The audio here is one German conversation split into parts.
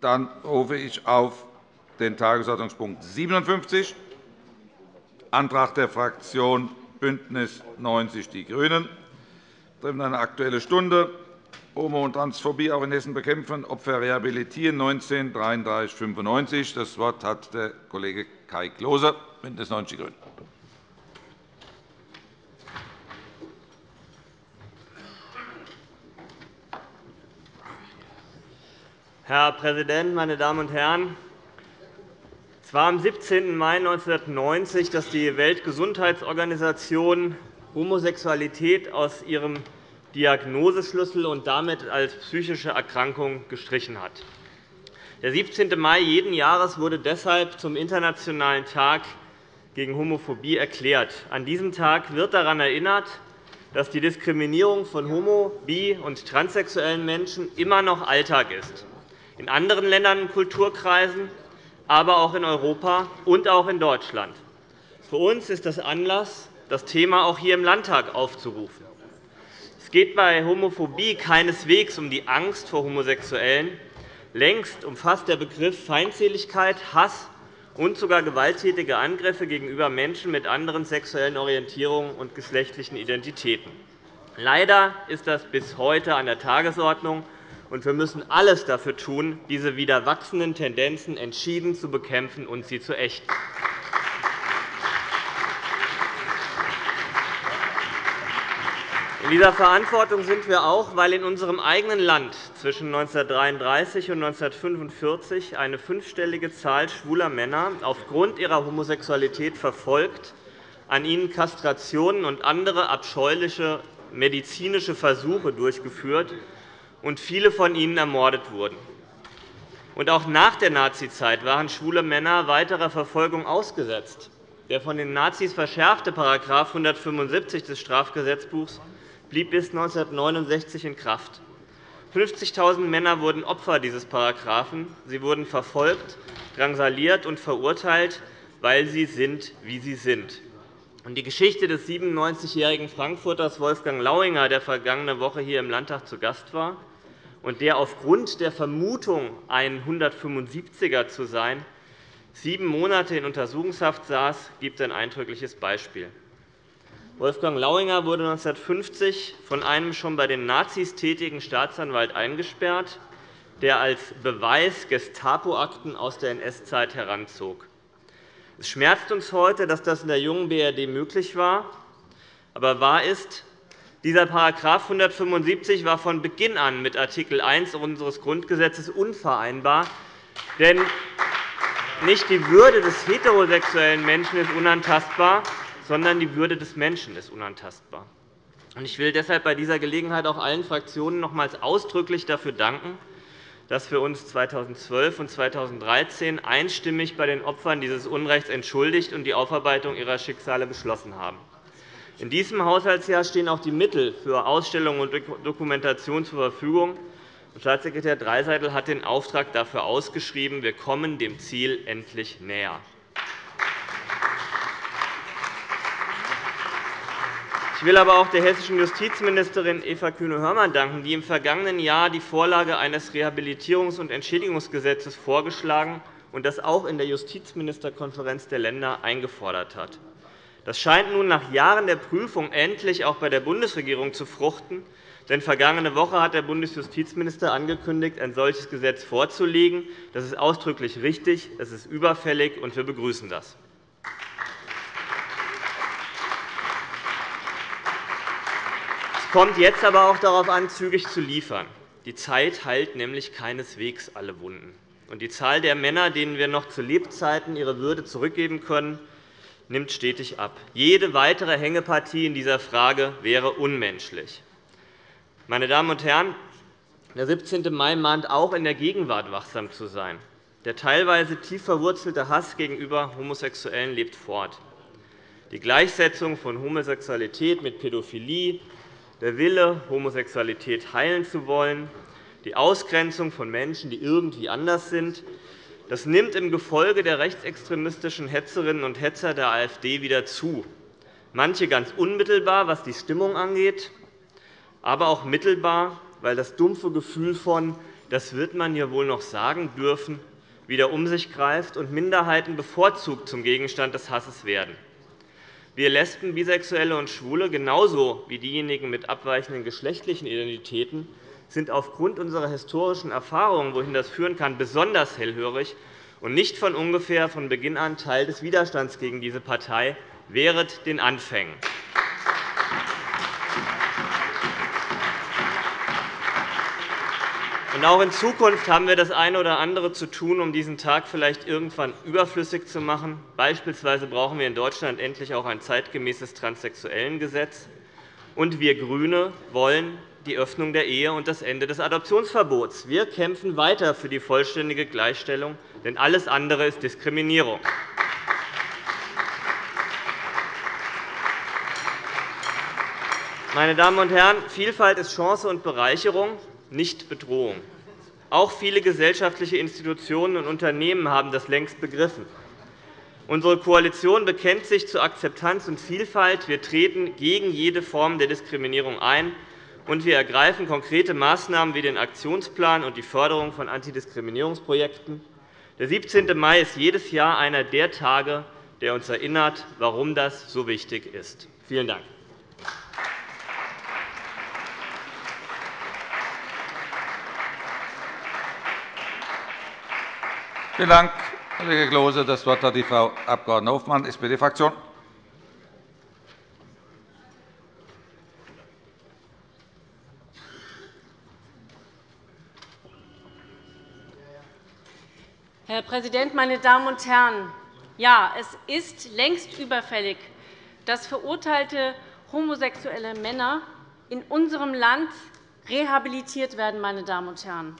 Dann rufe ich auf den Tagesordnungspunkt 57, Antrag der Fraktion BÜNDNIS 90 die GRÜNEN, betreffend eine Aktuelle Stunde Homo- und Transphobie auch in Hessen bekämpfen, Opfer rehabilitieren, 19 33 95. Das Wort hat der Kollege Kai Klose, BÜNDNIS 90 die GRÜNEN. Herr Präsident, meine Damen und Herren! Es war am 17. Mai 1990, dass die Weltgesundheitsorganisation Homosexualität aus ihrem Diagnoseschlüssel und damit als psychische Erkrankung gestrichen hat. Der 17. Mai jeden Jahres wurde deshalb zum Internationalen Tag gegen Homophobie erklärt. An diesem Tag wird daran erinnert, dass die Diskriminierung von homo-, bi- und transsexuellen Menschen immer noch Alltag ist. In anderen Ländern und Kulturkreisen, aber auch in Europa und auch in Deutschland. Für uns ist das Anlass, das Thema auch hier im Landtag aufzurufen. Es geht bei Homophobie keineswegs um die Angst vor Homosexuellen. Längst umfasst der Begriff Feindseligkeit, Hass und sogar gewalttätige Angriffe gegenüber Menschen mit anderen sexuellen Orientierungen und geschlechtlichen Identitäten. Leider ist das bis heute an der Tagesordnung, und wir müssen alles dafür tun, diese wieder wachsenden Tendenzen entschieden zu bekämpfen und sie zu ächten. In dieser Verantwortung sind wir auch, weil in unserem eigenen Land zwischen 1933 und 1945 eine fünfstellige Zahl schwuler Männer aufgrund ihrer Homosexualität verfolgt, an ihnen Kastrationen und andere abscheuliche medizinische Versuche durchgeführt und viele von ihnen ermordet wurden. Und auch nach der Nazizeit waren schwule Männer weiterer Verfolgung ausgesetzt. Der von den Nazis verschärfte § 175 des Strafgesetzbuchs blieb bis 1969 in Kraft. 50.000 Männer wurden Opfer dieses Paragraphen. Sie wurden verfolgt, drangsaliert und verurteilt, weil sie sind, wie sie sind. Die Geschichte des 97-jährigen Frankfurters Wolfgang Lauinger, der vergangene Woche hier im Landtag zu Gast war und der aufgrund der Vermutung, ein 175er zu sein, 7 Monate in Untersuchungshaft saß, gibt ein eindrückliches Beispiel. Wolfgang Lauinger wurde 1950 von einem schon bei den Nazis tätigen Staatsanwalt eingesperrt, der als Beweis Gestapo-Akten aus der NS-Zeit heranzog. Es schmerzt uns heute, dass das in der jungen BRD möglich war. Aber wahr ist, dieser § 175 war von Beginn an mit Art. 1 unseres Grundgesetzes unvereinbar. Denn nicht die Würde des heterosexuellen Menschen ist unantastbar, sondern die Würde des Menschen ist unantastbar. Ich will deshalb bei dieser Gelegenheit auch allen Fraktionen nochmals ausdrücklich dafür danken, dass wir uns 2012 und 2013 einstimmig bei den Opfern dieses Unrechts entschuldigt und die Aufarbeitung ihrer Schicksale beschlossen haben. In diesem Haushaltsjahr stehen auch die Mittel für Ausstellungen und Dokumentation zur Verfügung. Staatssekretär Dreiseitel hat den Auftrag dafür ausgeschrieben. Wir kommen dem Ziel endlich näher. Ich will aber auch der hessischen Justizministerin Eva Kühne-Hörmann danken, die im vergangenen Jahr die Vorlage eines Rehabilitierungs- und Entschädigungsgesetzes vorgeschlagen und das auch in der Justizministerkonferenz der Länder eingefordert hat. Das scheint nun nach Jahren der Prüfung endlich auch bei der Bundesregierung zu fruchten. Denn vergangene Woche hat der Bundesjustizminister angekündigt, ein solches Gesetz vorzulegen. Das ist ausdrücklich richtig, es ist überfällig, und wir begrüßen das. Es kommt jetzt aber auch darauf an, zügig zu liefern. Die Zeit heilt nämlich keineswegs alle Wunden. Und die Zahl der Männer, denen wir noch zu Lebzeiten ihre Würde zurückgeben können, nimmt stetig ab. Jede weitere Hängepartie in dieser Frage wäre unmenschlich. Meine Damen und Herren, der 17. Mai mahnt auch, in der Gegenwart wachsam zu sein. Der teilweise tief verwurzelte Hass gegenüber Homosexuellen lebt fort. Die Gleichsetzung von Homosexualität mit Pädophilie, der Wille, Homosexualität heilen zu wollen, die Ausgrenzung von Menschen, die irgendwie anders sind, das nimmt im Gefolge der rechtsextremistischen Hetzerinnen und Hetzer der AfD wieder zu. Manche ganz unmittelbar, was die Stimmung angeht, aber auch mittelbar, weil das dumpfe Gefühl von das wird man hier wohl noch sagen dürfen, wieder um sich greift und Minderheiten bevorzugt zum Gegenstand des Hasses werden. Wir Lesben, Bisexuelle und Schwule, genauso wie diejenigen mit abweichenden geschlechtlichen Identitäten, sind aufgrund unserer historischen Erfahrungen, wohin das führen kann, besonders hellhörig und nicht von ungefähr von Beginn an Teil des Widerstands gegen diese Partei während den Anfängen. Auch in Zukunft haben wir das eine oder andere zu tun, um diesen Tag vielleicht irgendwann überflüssig zu machen. Beispielsweise brauchen wir in Deutschland endlich auch ein zeitgemäßes Transsexuellengesetz. Und wir GRÜNE wollen die Öffnung der Ehe und das Ende des Adoptionsverbots. Wir kämpfen weiter für die vollständige Gleichstellung, denn alles andere ist Diskriminierung. Meine Damen und Herren, Vielfalt ist Chance und Bereicherung, nicht Bedrohung. Auch viele gesellschaftliche Institutionen und Unternehmen haben das längst begriffen. Unsere Koalition bekennt sich zu Akzeptanz und Vielfalt. Wir treten gegen jede Form der Diskriminierung ein, und wir ergreifen konkrete Maßnahmen wie den Aktionsplan und die Förderung von Antidiskriminierungsprojekten. Der 17. Mai ist jedes Jahr einer der Tage, der uns erinnert, warum das so wichtig ist. Vielen Dank. Vielen Dank, Herr Kollege Klose. Das Wort hat die Frau Abg. Hofmann, SPD-Fraktion. Herr Präsident, meine Damen und Herren! Ja, es ist längst überfällig, dass verurteilte homosexuelle Männer in unserem Land rehabilitiert werden. Meine Damen und Herren.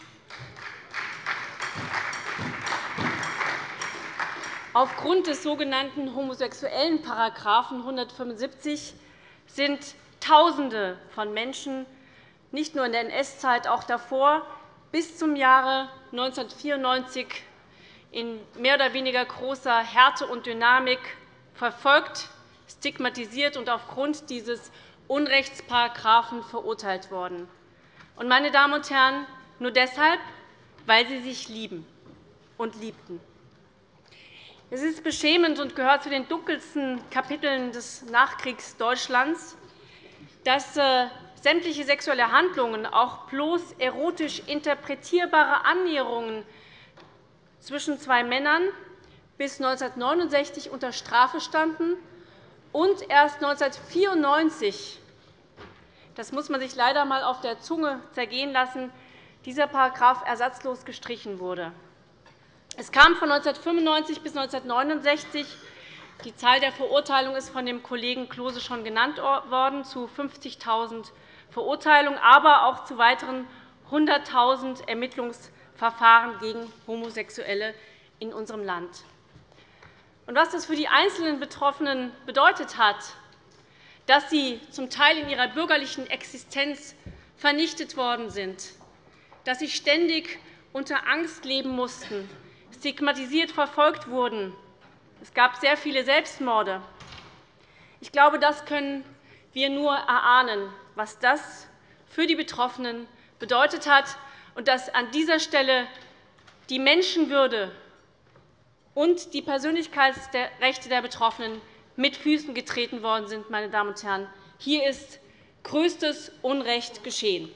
Aufgrund des sogenannten homosexuellen § 175 sind Tausende von Menschen, nicht nur in der NS-Zeit, auch davor, bis zum Jahre 1994 in mehr oder weniger großer Härte und Dynamik verfolgt, stigmatisiert und aufgrund dieses Unrechtsparagraphen verurteilt worden. Und, meine Damen und Herren, nur deshalb, weil sie sich lieben und liebten. Es ist beschämend und gehört zu den dunkelsten Kapiteln des Nachkriegsdeutschlands, dass sämtliche sexuelle Handlungen, auch bloß erotisch interpretierbare Annäherungen zwischen zwei Männern, bis 1969 unter Strafe standen und erst 1994, das muss man sich leider einmal auf der Zunge zergehen lassen, dieser Paragraph ersatzlos gestrichen wurde. Es kam von 1995 bis 1969, die Zahl der Verurteilungen ist von dem Kollegen Klose schon genannt worden, zu 50.000 Verurteilungen, aber auch zu weiteren 100.000 Ermittlungsverfahren gegen Homosexuelle in unserem Land. Und was das für die einzelnen Betroffenen bedeutet hat, dass sie zum Teil in ihrer bürgerlichen Existenz vernichtet worden sind, dass sie ständig unter Angst leben mussten, stigmatisiert verfolgt wurden. Es gab sehr viele Selbstmorde. Ich glaube, das können wir nur erahnen, was das für die Betroffenen bedeutet hat, und dass an dieser Stelle die Menschenwürde und die Persönlichkeitsrechte der Betroffenen mit Füßen getreten worden sind. Meine Damen und Herren. Hier ist größtes Unrecht geschehen.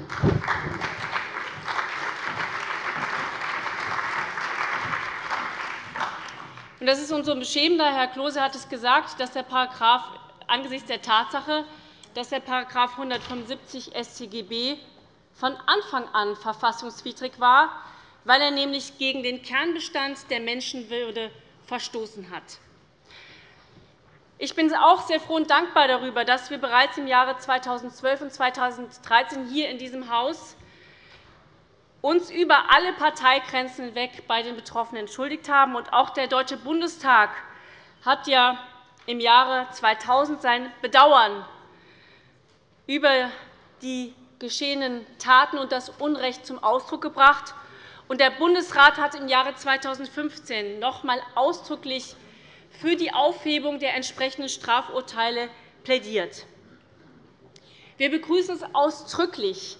Das ist umso beschämender, Herr Klose hat es gesagt, dass der Paragraph angesichts der Tatsache, dass der § 175 StGB von Anfang an verfassungswidrig war, weil er nämlich gegen den Kernbestand der Menschenwürde verstoßen hat. Ich bin auch sehr froh und dankbar darüber, dass wir bereits im Jahre 2012 und 2013 hier in diesem Haus uns über alle Parteigrenzen hinweg bei den Betroffenen entschuldigt haben. Auch der Deutsche Bundestag hat ja im Jahre 2000 sein Bedauern über die geschehenen Taten und das Unrecht zum Ausdruck gebracht. Der Bundesrat hat im Jahre 2015 noch einmal ausdrücklich für die Aufhebung der entsprechenden Strafurteile plädiert. Wir begrüßen es ausdrücklich,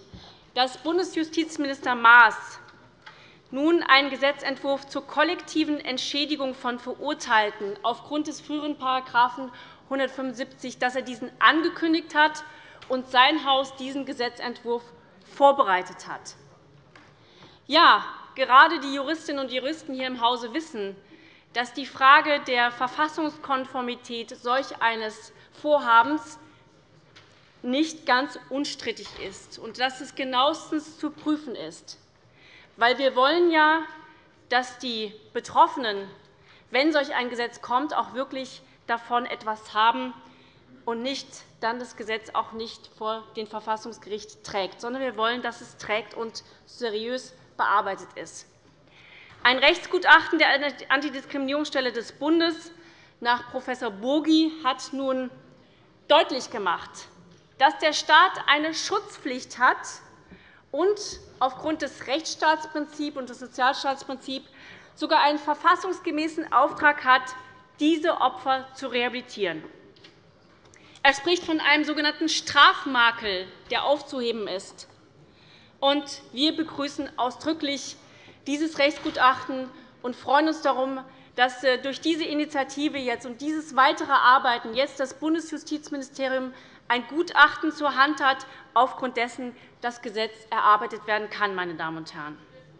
dass Bundesjustizminister Maas nun einen Gesetzentwurf zur kollektiven Entschädigung von Verurteilten aufgrund des früheren § 175, dass er diesen angekündigt hat und sein Haus diesen Gesetzentwurf vorbereitet hat. Ja, gerade die Juristinnen und Juristen hier im Hause wissen, dass die Frage der Verfassungskonformität solch eines Vorhabens nicht ganz unstrittig ist und dass es genauestens zu prüfen ist. Weil wir wollen ja, dass die Betroffenen, wenn solch ein Gesetz kommt, auch wirklich davon etwas haben und nicht dann das Gesetz auch nicht vor dem Verfassungsgericht trägt, sondern wir wollen, dass es trägt und seriös bearbeitet ist. Ein Rechtsgutachten der Antidiskriminierungsstelle des Bundes nach Prof. Bogi hat nun deutlich gemacht, dass der Staat eine Schutzpflicht hat und aufgrund des Rechtsstaatsprinzips und des Sozialstaatsprinzips sogar einen verfassungsgemäßen Auftrag hat, diese Opfer zu rehabilitieren. Er spricht von einem sogenannten Strafmakel, der aufzuheben ist. Wir begrüßen ausdrücklich dieses Rechtsgutachten und freuen uns darum, dass durch diese Initiative jetzt und dieses weitere Arbeiten jetzt das Bundesjustizministerium ein Gutachten zur Hand hat, aufgrund dessen das Gesetz erarbeitet werden kann. Meine Damen und Herren.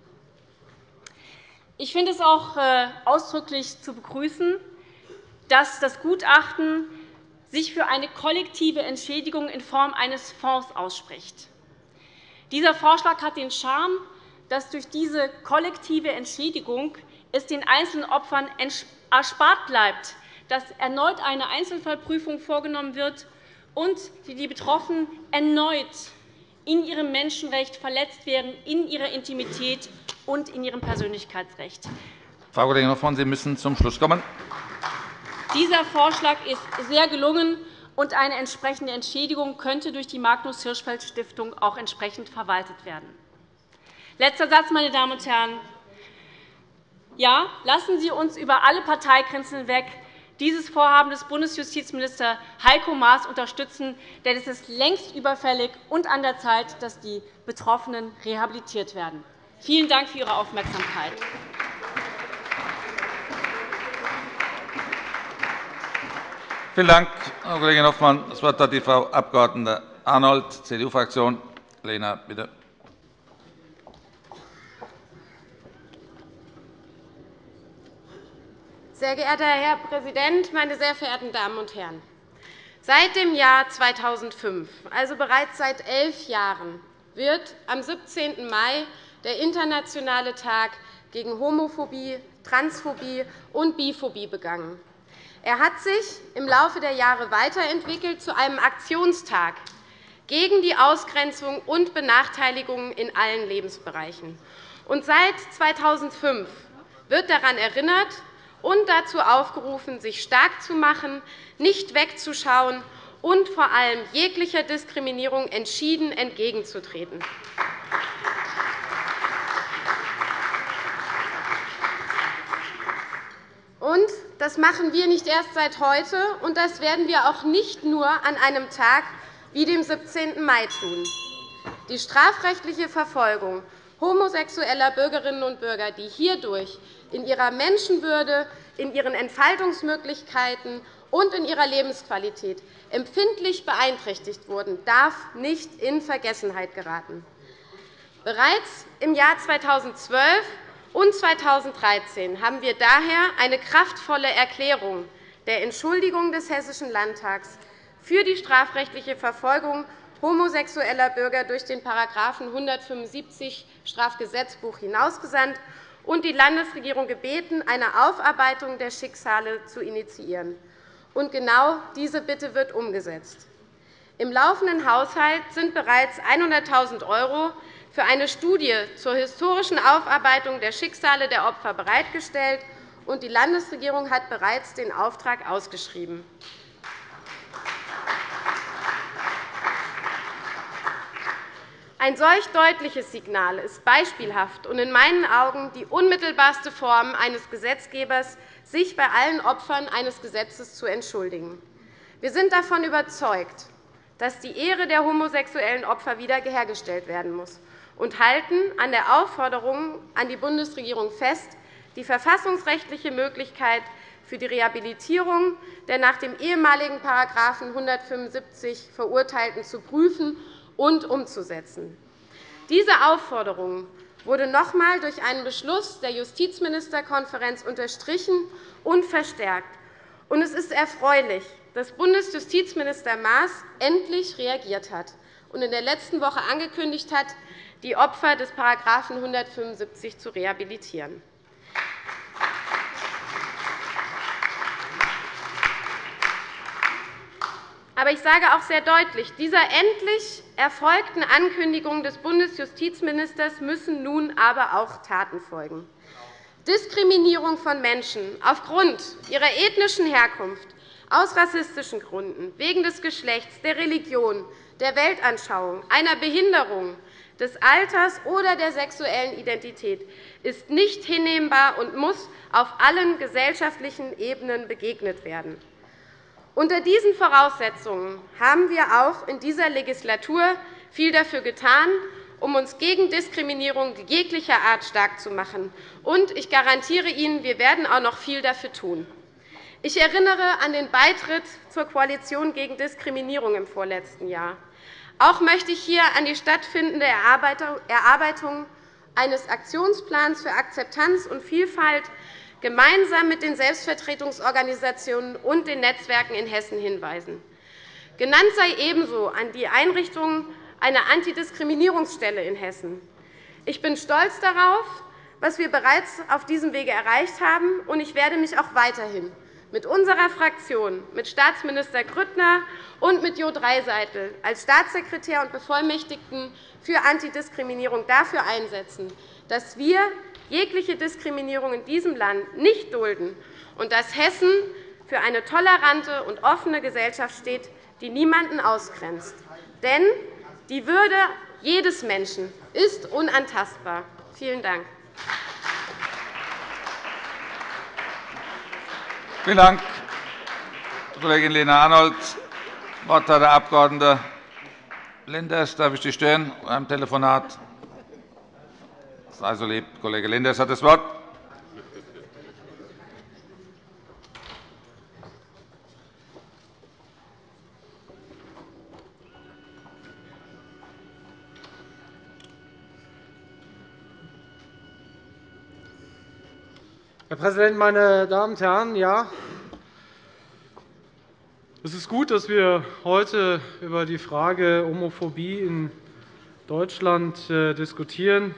Ich finde es auch ausdrücklich zu begrüßen, dass das Gutachten sich für eine kollektive Entschädigung in Form eines Fonds ausspricht. Dieser Vorschlag hat den Charme, dass durch diese kollektive Entschädigung es den einzelnen Opfern erspart bleibt, dass erneut eine Einzelfallprüfung vorgenommen wird und die Betroffenen erneut in ihrem Menschenrecht verletzt werden, in ihrer Intimität und in ihrem Persönlichkeitsrecht. Frau Kollegin Hoffmann, Sie müssen zum Schluss kommen. Dieser Vorschlag ist sehr gelungen, und eine entsprechende Entschädigung könnte durch die Magnus-Hirschfeld-Stiftung auch entsprechend verwaltet werden. Letzter Satz, meine Damen und Herren. Ja, lassen Sie uns über alle Parteigrenzen hinweg dieses Vorhaben des Bundesjustizministers Heiko Maas unterstützen, denn es ist längst überfällig und an der Zeit, dass die Betroffenen rehabilitiert werden. Vielen Dank für Ihre Aufmerksamkeit. Vielen Dank, Frau Kollegin Hoffmann. Das Wort hat die Frau Abg. Arnold, CDU-Fraktion. Lena, bitte. Sehr geehrter Herr Präsident, meine sehr verehrten Damen und Herren! Seit dem Jahr 2005, also bereits seit 11 Jahren, wird am 17. Mai der Internationale Tag gegen Homophobie, Transphobie und Biphobie begangen. Er hat sich im Laufe der Jahre weiterentwickelt zu einem Aktionstag gegen die Ausgrenzung und Benachteiligungen in allen Lebensbereichen. Und seit 2005 wird daran erinnert und dazu aufgerufen, sich stark zu machen, nicht wegzuschauen und vor allem jeglicher Diskriminierung entschieden entgegenzutreten. Und das machen wir nicht erst seit heute, und das werden wir auch nicht nur an einem Tag wie dem 17. Mai tun. Die strafrechtliche Verfolgung homosexueller Bürgerinnen und Bürger, die hierdurch in ihrer Menschenwürde, in ihren Entfaltungsmöglichkeiten und in ihrer Lebensqualität empfindlich beeinträchtigt wurden, darf nicht in Vergessenheit geraten. Bereits im Jahr 2012 und 2013 haben wir daher eine kraftvolle Erklärung der Entschuldigung des Hessischen Landtags für die strafrechtliche Verfolgung homosexueller Bürger durch den § 175 Strafgesetzbuch hinausgesandt und die Landesregierung gebeten, eine Aufarbeitung der Schicksale zu initiieren. Und genau diese Bitte wird umgesetzt. Im laufenden Haushalt sind bereits 100.000 € für eine Studie zur historischen Aufarbeitung der Schicksale der Opfer bereitgestellt, und die Landesregierung hat bereits den Auftrag ausgeschrieben. Ein solch deutliches Signal ist beispielhaft und in meinen Augen die unmittelbarste Form eines Gesetzgebers, sich bei allen Opfern eines Gesetzes zu entschuldigen. Wir sind davon überzeugt, dass die Ehre der homosexuellen Opfer wiederhergestellt werden muss, und halten an der Aufforderung an die Bundesregierung fest, die verfassungsrechtliche Möglichkeit für die Rehabilitierung der nach dem ehemaligen § 175 Verurteilten zu prüfen und umzusetzen. Diese Aufforderung wurde noch einmal durch einen Beschluss der Justizministerkonferenz unterstrichen und verstärkt. Es ist erfreulich, dass Bundesjustizminister Maas endlich reagiert hat und in der letzten Woche angekündigt hat, die Opfer des § 175 zu rehabilitieren. Aber ich sage auch sehr deutlich, dieser endlich erfolgten Ankündigung des Bundesjustizministers müssen nun aber auch Taten folgen. Diskriminierung von Menschen aufgrund ihrer ethnischen Herkunft, aus rassistischen Gründen, wegen des Geschlechts, der Religion, der Weltanschauung, einer Behinderung, des Alters oder der sexuellen Identität ist nicht hinnehmbar und muss auf allen gesellschaftlichen Ebenen begegnet werden. Unter diesen Voraussetzungen haben wir auch in dieser Legislatur viel dafür getan, um uns gegen Diskriminierung jeglicher Art stark zu machen. Und ich garantiere Ihnen, wir werden auch noch viel dafür tun. Ich erinnere an den Beitritt zur Koalition gegen Diskriminierung im vorletzten Jahr. Auch möchte ich hier an die stattfindende Erarbeitung eines Aktionsplans für Akzeptanz und Vielfalt gemeinsam mit den Selbstvertretungsorganisationen und den Netzwerken in Hessen hinweisen. Genannt sei ebenso an die Einrichtung einer Antidiskriminierungsstelle in Hessen. Ich bin stolz darauf, was wir bereits auf diesem Wege erreicht haben, und ich werde mich auch weiterhin mit unserer Fraktion, mit Staatsminister Grüttner und mit Jo Dreiseitel als Staatssekretär und Bevollmächtigten für Antidiskriminierung dafür einsetzen, dass wir jegliche Diskriminierung in diesem Land nicht dulden und dass Hessen für eine tolerante und offene Gesellschaft steht, die niemanden ausgrenzt. Denn die Würde jedes Menschen ist unantastbar. Vielen Dank. Vielen Dank, Kollegin Lena Arnold. Das Wort hat der Abg. Lenders. Darf ich Sie stören beim Telefonat? Sei so lieb, Kollege Lenders hat das Wort. Herr Präsident, meine Damen und Herren! Ja, es ist gut, dass wir heute über die Frage Homophobie in Deutschland diskutieren.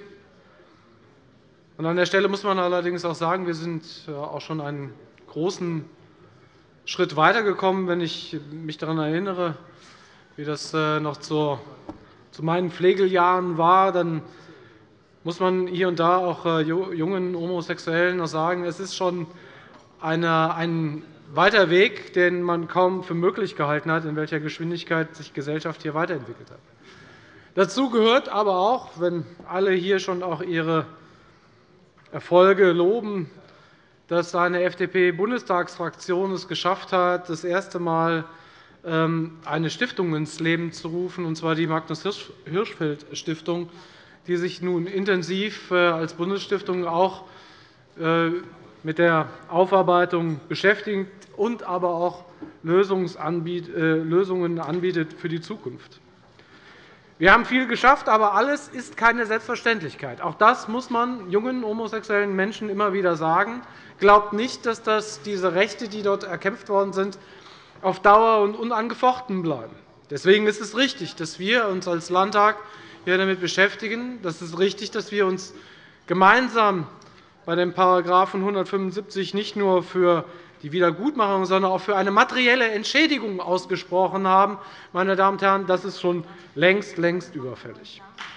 An der Stelle muss man allerdings auch sagen, wir sind auch schon einen großen Schritt weitergekommen. Wenn ich mich daran erinnere, wie das noch zu meinen Pflegeljahren war, dann muss man hier und da auch jungen Homosexuellen noch sagen, es ist schon ein weiter Weg, den man kaum für möglich gehalten hat, in welcher Geschwindigkeit sich Gesellschaft hier weiterentwickelt hat. Dazu gehört aber auch, wenn alle hier schon auch ihre Erfolge loben, dass eine FDP-Bundestagsfraktion es geschafft hat, das erste Mal eine Stiftung ins Leben zu rufen, und zwar die Magnus-Hirschfeld-Stiftung, die sich nun intensiv als Bundesstiftung auch mit der Aufarbeitung beschäftigt und aber auch Lösungen anbietet für die Zukunft. Wir haben viel geschafft, aber alles ist keine Selbstverständlichkeit. Auch das muss man jungen homosexuellen Menschen immer wieder sagen. Glaubt nicht, dass diese Rechte, die dort erkämpft worden sind, auf Dauer und unangefochten bleiben. Deswegen ist es richtig, dass wir uns als Landtag hier damit beschäftigen. Das ist richtig, dass wir uns gemeinsam bei dem § 175 nicht nur für die Wiedergutmachung, sondern auch für eine materielle Entschädigung ausgesprochen haben. Meine Damen und Herren, das ist schon längst überfällig.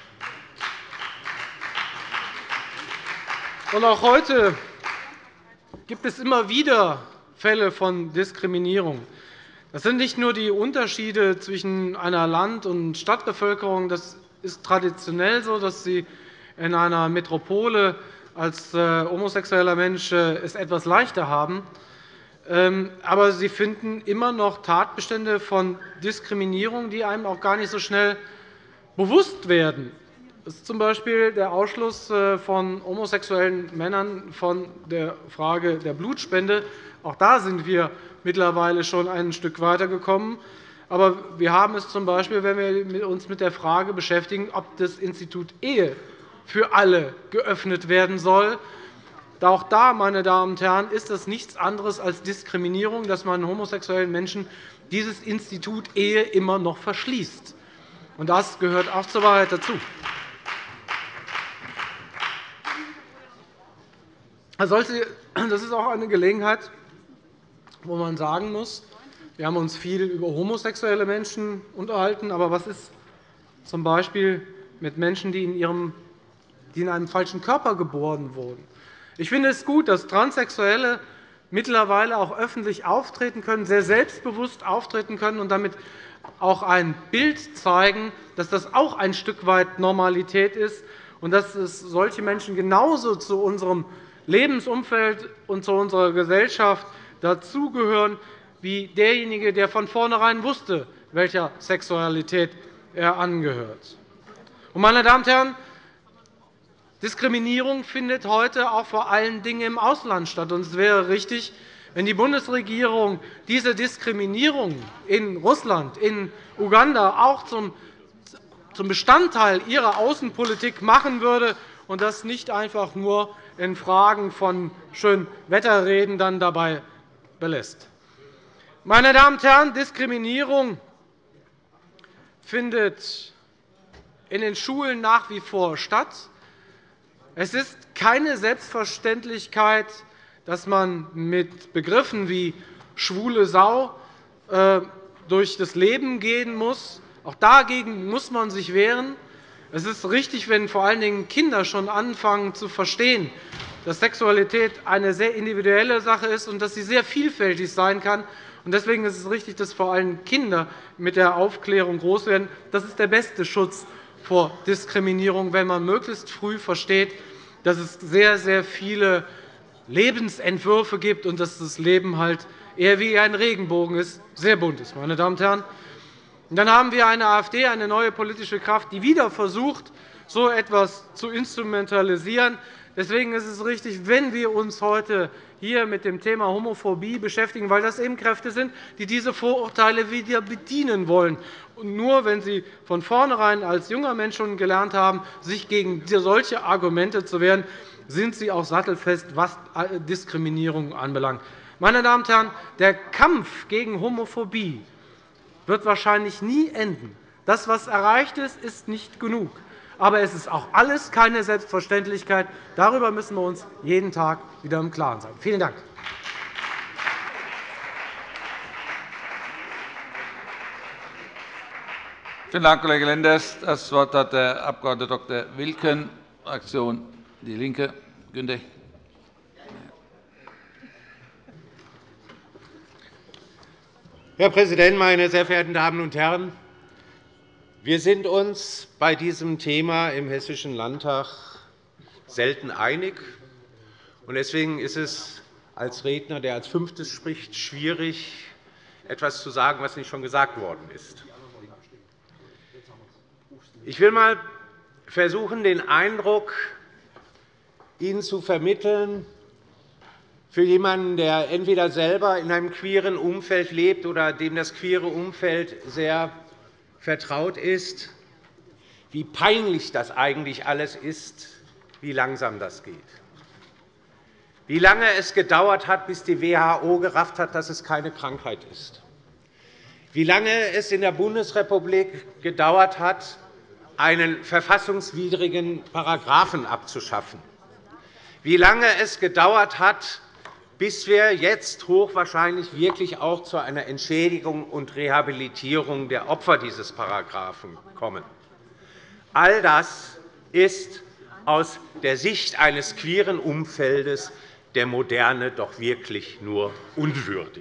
Und auch heute gibt es immer wieder Fälle von Diskriminierung. Das sind nicht nur die Unterschiede zwischen einer Land- und Stadtbevölkerung. Das ist traditionell so, dass Sie in einer Metropole als homosexueller Mensch es etwas leichter haben. aber Sie finden immer noch Tatbestände von Diskriminierung, die einem auch gar nicht so schnell bewusst werden. Das ist z.B. der Ausschluss von homosexuellen Männern von der Frage der Blutspende. Auch da sind wir mittlerweile schon ein Stück weitergekommen. Aber wir haben es z.B., wenn wir uns mit der Frage beschäftigen, ob das Institut Ehe für alle geöffnet werden soll. Auch da, meine Damen und Herren, ist es nichts anderes als Diskriminierung, dass man homosexuellen Menschen dieses Institut Ehe immer noch verschließt. Und das gehört auch zur Wahrheit dazu. Das ist auch eine Gelegenheit, wo man sagen muss, wir haben uns viel über homosexuelle Menschen unterhalten, aber was ist z.B. mit Menschen, die in einem falschen Körper geboren wurden? Ich finde es gut, dass Transsexuelle mittlerweile auch öffentlich auftreten können, sehr selbstbewusst auftreten können und damit auch ein Bild zeigen, dass das auch ein Stück weit Normalität ist und dass solche Menschen genauso zu unserem Lebensumfeld und zu unserer Gesellschaft dazugehören wie derjenige, der von vornherein wusste, welcher Sexualität er angehört. Meine Damen und Herren, Diskriminierung findet heute auch vor allen Dingen im Ausland statt. Es wäre richtig, wenn die Bundesregierung diese Diskriminierung in Russland, in Uganda auch zum Bestandteil ihrer Außenpolitik machen würde und das nicht einfach nur in Fragen von Schönwetterreden dann dabei belässt. Meine Damen und Herren, Diskriminierung findet in den Schulen nach wie vor statt. Es ist keine Selbstverständlichkeit, dass man mit Begriffen wie schwule Sau durch das Leben gehen muss. Auch dagegen muss man sich wehren. Es ist richtig, wenn vor allen Dingen Kinder schon anfangen zu verstehen, dass Sexualität eine sehr individuelle Sache ist und dass sie sehr vielfältig sein kann. Deswegen ist es richtig, dass vor allem Kinder mit der Aufklärung groß werden. Das ist der beste Schutz vor Diskriminierung, wenn man möglichst früh versteht, dass es sehr, sehr viele Lebensentwürfe gibt und dass das Leben halt eher wie ein Regenbogen ist, sehr bunt ist. Meine Damen und Herren. Und dann haben wir eine AfD, eine neue politische Kraft, die wieder versucht, so etwas zu instrumentalisieren. Deswegen ist es richtig, wenn wir uns heute hier mit dem Thema Homophobie beschäftigen, weil das eben Kräfte sind, die diese Vorurteile wieder bedienen wollen. Und nur wenn Sie von vornherein als junger Mensch schon gelernt haben, sich gegen solche Argumente zu wehren, sind Sie auch sattelfest, was Diskriminierung anbelangt. Meine Damen und Herren, der Kampf gegen Homophobie wird wahrscheinlich nie enden. Das, was erreicht ist, ist nicht genug. Aber es ist auch alles keine Selbstverständlichkeit. Darüber müssen wir uns jeden Tag wieder im Klaren sein. Vielen Dank. Vielen Dank, Kollege Lenders. Das Wort hat der Abg. Dr. Wilken, Fraktion DIE LINKE. Günter. Herr Präsident, meine sehr verehrten Damen und Herren! Wir sind uns bei diesem Thema im Hessischen Landtag selten einig. Deswegen ist es als Redner, der als Fünftes spricht, schwierig, etwas zu sagen, was nicht schon gesagt worden ist. Ich will einmal versuchen, den Eindruck Ihnen zu vermitteln, für jemanden, der entweder selber in einem queeren Umfeld lebt oder dem das queere Umfeld sehr vertraut ist, wie peinlich das eigentlich alles ist, wie langsam das geht. Wie lange es gedauert hat, bis die WHO gerafft hat, dass es keine Krankheit ist. Wie lange es in der Bundesrepublik gedauert hat, einen verfassungswidrigen Paragraphen abzuschaffen. Wie lange es gedauert hat, bis wir jetzt hochwahrscheinlich wirklich auch zu einer Entschädigung und Rehabilitierung der Opfer dieses Paragraphen kommen. All das ist aus der Sicht eines queeren Umfeldes der Moderne doch wirklich nur unwürdig.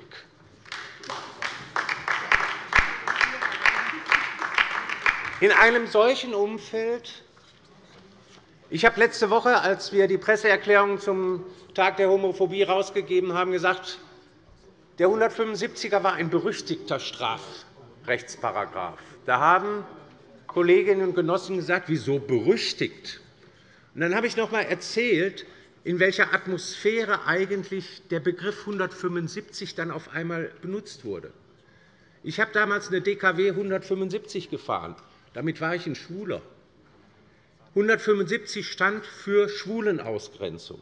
In einem solchen Umfeld ich habe letzte Woche, als wir die Presseerklärung zum Tag der Homophobie herausgegeben haben, gesagt, Der 175er war ein berüchtigter Strafrechtsparagraph. Da haben Kolleginnen und Genossen gesagt, wieso berüchtigt? Und dann habe ich noch einmal erzählt, in welcher Atmosphäre eigentlich der Begriff 175 dann auf einmal benutzt wurde. Ich habe damals eine DKW 175 gefahren. Damit war ich ein Schwuler. 175 stand für Schwulenausgrenzung.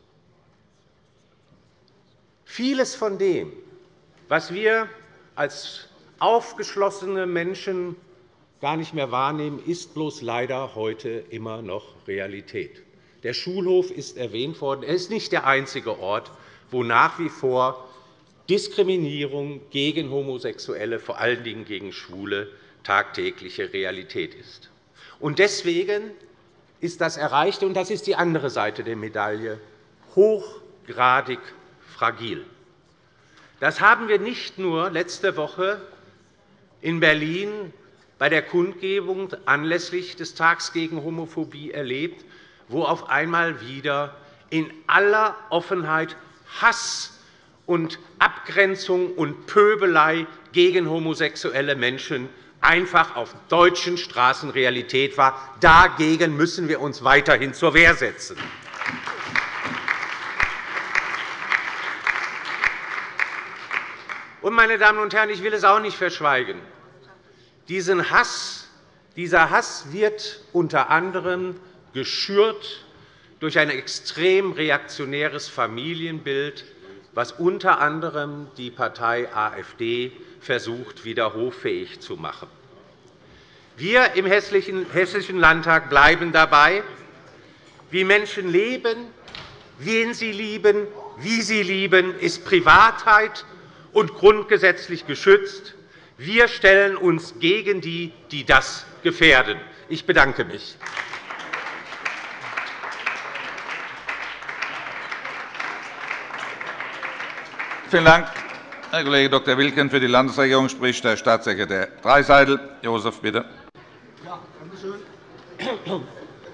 Vieles von dem, was wir als aufgeschlossene Menschen gar nicht mehr wahrnehmen, ist bloß leider heute immer noch Realität. Der Schulhof ist erwähnt worden. Er ist nicht der einzige Ort, wo nach wie vor Diskriminierung gegen Homosexuelle, vor allen Dingen gegen Schwule, tagtägliche Realität ist. Und deswegen ist das Erreichte, und das ist die andere Seite der Medaille, hochgradig fragil. Das haben wir nicht nur letzte Woche in Berlin bei der Kundgebung anlässlich des Tags gegen Homophobie erlebt, wo auf einmal wieder in aller Offenheit Hass und Abgrenzung und Pöbelei gegen homosexuelle Menschen einfach auf deutschen Straßen Realität war. Dagegen müssen wir uns weiterhin zur Wehr setzen. Und, meine Damen und Herren, ich will es auch nicht verschweigen. Dieser Hass wird unter anderem geschürt durch ein extrem reaktionäres Familienbild, was unter anderem die Partei AfD versucht, wieder hoffähig zu machen. Wir im Hessischen Landtag bleiben dabei, wie Menschen leben, wen sie lieben, wie sie lieben, ist Privatheit und grundgesetzlich geschützt. Wir stellen uns gegen die, die das gefährden. Ich bedanke mich. Vielen Dank, Herr Kollege Dr. Wilken. Für die Landesregierung spricht Herr Staatssekretär Dreiseidel. Josef, bitte. Ja, danke schön.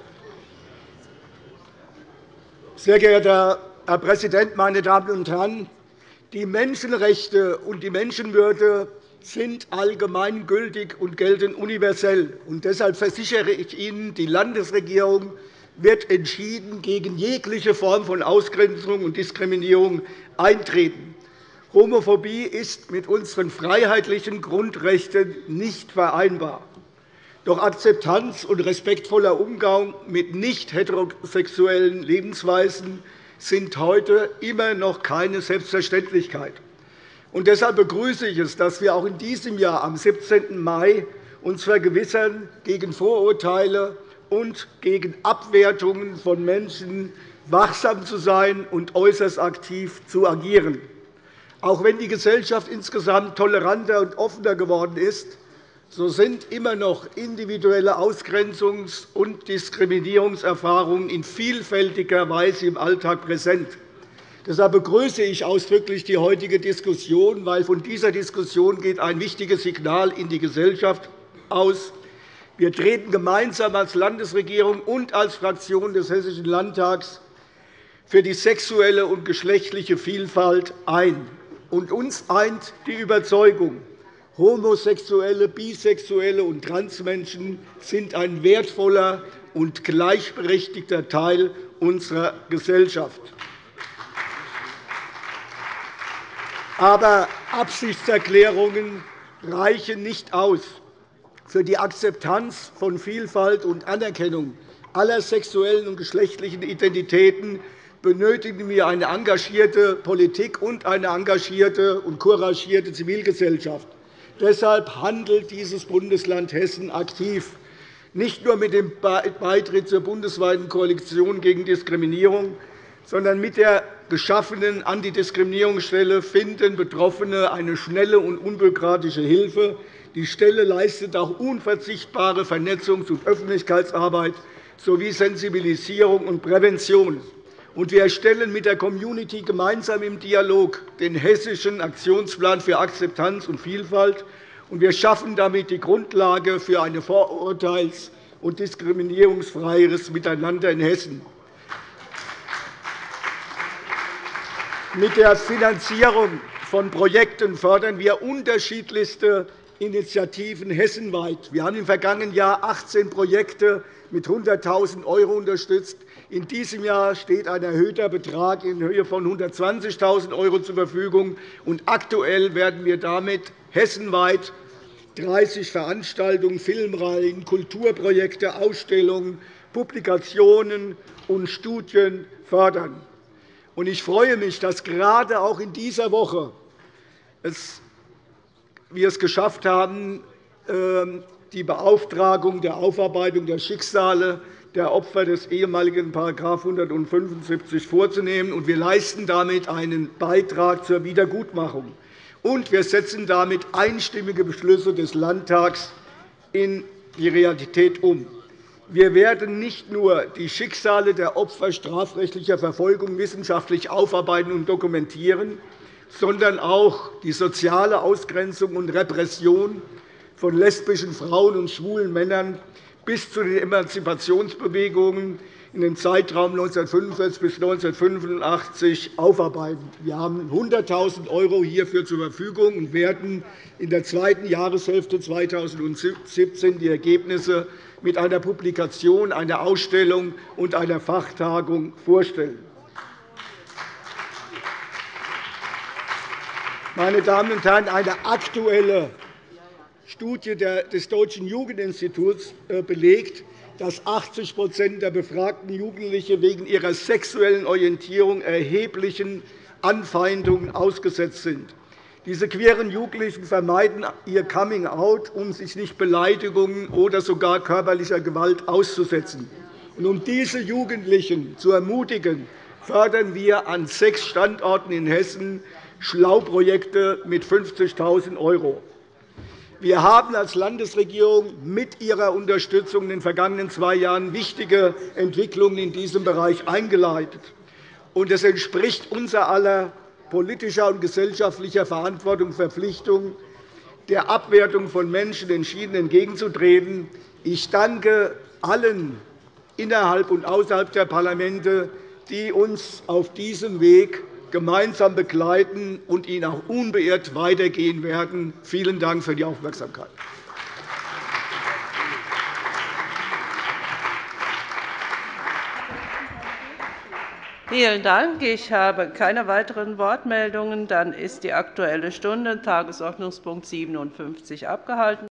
Sehr geehrter Herr Präsident, meine Damen und Herren! Die Menschenrechte und die Menschenwürde sind allgemeingültig und gelten universell. Deshalb versichere ich Ihnen, die Landesregierung wird entschieden gegen jegliche Form von Ausgrenzung und Diskriminierung eintreten. Homophobie ist mit unseren freiheitlichen Grundrechten nicht vereinbar. Doch Akzeptanz und respektvoller Umgang mit nicht heterosexuellen Lebensweisen sind heute immer noch keine Selbstverständlichkeit. Deshalb begrüße ich es, dass wir auch in diesem Jahr am 17. Mai uns vergewissern, gegen Vorurteile und gegen Abwertungen von Menschen wachsam zu sein und äußerst aktiv zu agieren. Auch wenn die Gesellschaft insgesamt toleranter und offener geworden ist, so sind immer noch individuelle Ausgrenzungs- und Diskriminierungserfahrungen in vielfältiger Weise im Alltag präsent. Deshalb begrüße ich ausdrücklich die heutige Diskussion, weil von dieser Diskussion geht ein wichtiges Signal in die Gesellschaft aus. Wir treten gemeinsam als Landesregierung und als Fraktion des Hessischen Landtags für die sexuelle und geschlechtliche Vielfalt ein. Und uns eint die Überzeugung, Homosexuelle, Bisexuelle und Transmenschen sind ein wertvoller und gleichberechtigter Teil unserer Gesellschaft. Aber Absichtserklärungen reichen nicht aus. Für die Akzeptanz von Vielfalt und Anerkennung aller sexuellen und geschlechtlichen Identitäten benötigen wir eine engagierte Politik und eine engagierte und couragierte Zivilgesellschaft. Deshalb handelt dieses Bundesland Hessen aktiv, nicht nur mit dem Beitritt zur bundesweiten Koalition gegen Diskriminierung, sondern mit der geschaffenen Antidiskriminierungsstelle finden Betroffene eine schnelle und unbürokratische Hilfe. Die Stelle leistet auch unverzichtbare Vernetzungs- und Öffentlichkeitsarbeit sowie Sensibilisierung und Prävention. Wir erstellen mit der Community gemeinsam im Dialog den Hessischen Aktionsplan für Akzeptanz und Vielfalt. Wir schaffen damit die Grundlage für ein vorurteils- und diskriminierungsfreies Miteinander in Hessen. Mit der Finanzierung von Projekten fördern wir unterschiedlichste Initiativen hessenweit. Wir haben im vergangenen Jahr 18 Projekte mit 100.000 € unterstützt. In diesem Jahr steht ein erhöhter Betrag in Höhe von 120.000 € zur Verfügung. Aktuell werden wir damit hessenweit 30 Veranstaltungen, Filmreihen, Kulturprojekte, Ausstellungen, Publikationen und Studien fördern. Ich freue mich, dass gerade auch in dieser Woche wir es geschafft haben, die Beauftragung der Aufarbeitung der Schicksale der Opfer des ehemaligen § 175 vorzunehmen. Wir leisten damit einen Beitrag zur Wiedergutmachung. Und wir setzen damit einstimmige Beschlüsse des Landtags in die Realität um. Wir werden nicht nur die Schicksale der Opfer strafrechtlicher Verfolgung wissenschaftlich aufarbeiten und dokumentieren, sondern auch die soziale Ausgrenzung und Repression von lesbischen Frauen und schwulen Männern bis zu den Emanzipationsbewegungen in dem Zeitraum 1945 bis 1985 aufarbeiten. Wir haben 100.000 € hierfür zur Verfügung und werden in der zweiten Jahreshälfte 2017 die Ergebnisse mit einer Publikation, einer Ausstellung und einer Fachtagung vorstellen. Meine Damen und Herren, eine aktuelle Studie des Deutschen Jugendinstituts belegt, dass 80 der befragten Jugendlichen wegen ihrer sexuellen Orientierung erheblichen Anfeindungen ausgesetzt sind. Diese queeren Jugendlichen vermeiden ihr Coming-out, um sich nicht Beleidigungen oder sogar körperlicher Gewalt auszusetzen. Um diese Jugendlichen zu ermutigen, fördern wir an 6 Standorten in Hessen Schlauprojekte mit 50.000 €. Wir haben als Landesregierung mit Ihrer Unterstützung in den vergangenen 2 Jahren wichtige Entwicklungen in diesem Bereich eingeleitet. Es entspricht unser aller politischer und gesellschaftlicher Verantwortung und Verpflichtung, der Abwertung von Menschen entschieden entgegenzutreten. Ich danke allen innerhalb und außerhalb der Parlamente, die uns auf diesem Weg gemeinsam begleiten und ihn auch unbeirrt weitergehen werden. Vielen Dank für die Aufmerksamkeit. Vielen Dank. Ich habe keine weiteren Wortmeldungen. Dann ist die Aktuelle Stunde, Tagesordnungspunkt 57, abgehalten.